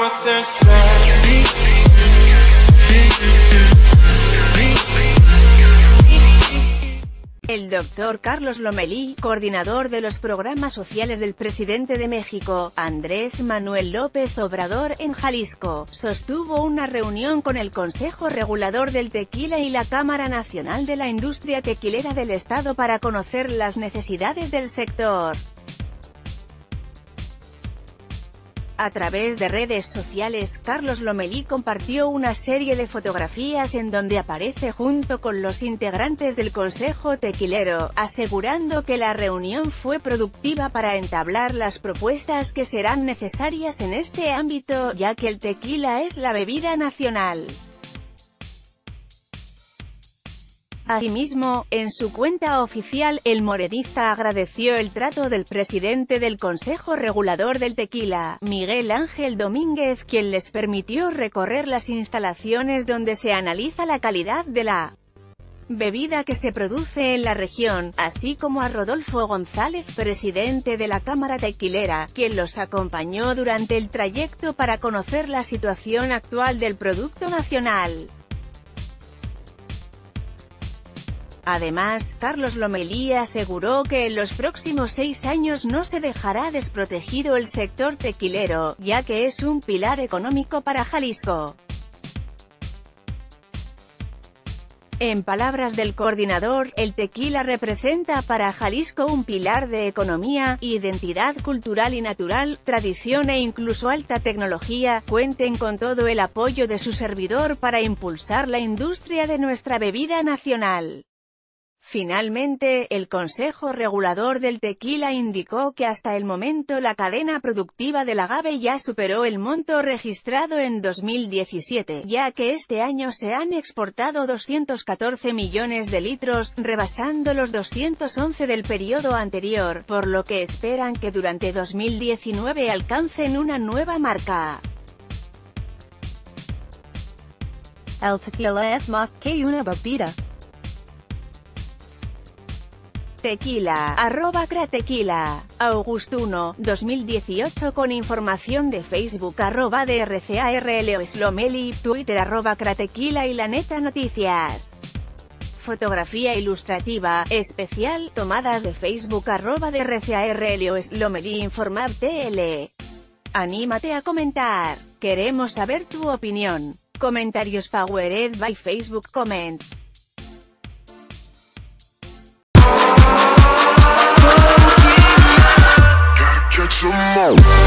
El doctor Carlos Lomelí, coordinador de los programas sociales del presidente de México, Andrés Manuel López Obrador, en Jalisco, sostuvo una reunión con el Consejo Regulador del Tequila y la Cámara Nacional de la Industria Tequilera del Estado para conocer las necesidades del sector. A través de redes sociales, Carlos Lomelí compartió una serie de fotografías en donde aparece junto con los integrantes del Consejo Tequilero, asegurando que la reunión fue productiva para entablar las propuestas que serán necesarias en este ámbito, ya que el tequila es la bebida nacional. Asimismo, en su cuenta oficial, el morenista agradeció el trato del presidente del Consejo Regulador del Tequila, Miguel Ángel Domínguez, quien les permitió recorrer las instalaciones donde se analiza la calidad de la bebida que se produce en la región, así como a Rodolfo González, presidente de la Cámara Tequilera, quien los acompañó durante el trayecto para conocer la situación actual del producto nacional. Además, Carlos Lomelí aseguró que en los próximos 6 años no se dejará desprotegido el sector tequilero, ya que es un pilar económico para Jalisco. En palabras del coordinador, el tequila representa para Jalisco un pilar de economía, identidad cultural y natural, tradición e incluso alta tecnología. Cuenten con todo el apoyo de su servidor para impulsar la industria de nuestra bebida nacional. Finalmente, el Consejo Regulador del Tequila indicó que hasta el momento la cadena productiva del agave ya superó el monto registrado en 2017, ya que este año se han exportado 214 millones de litros, rebasando los 211 del periodo anterior, por lo que esperan que durante 2019 alcancen una nueva marca. El tequila es más que una bebida. Tequila, @cratequila. Augustuno, 2018. Con información de Facebook @drcarloslomeli, Twitter @cratequila y La Neta Noticias. Fotografía ilustrativa, especial, tomadas de Facebook @drcarloslomeli Informab TL. Anímate a comentar. Queremos saber tu opinión. Comentarios powered by Facebook Comments. Catch 'em all.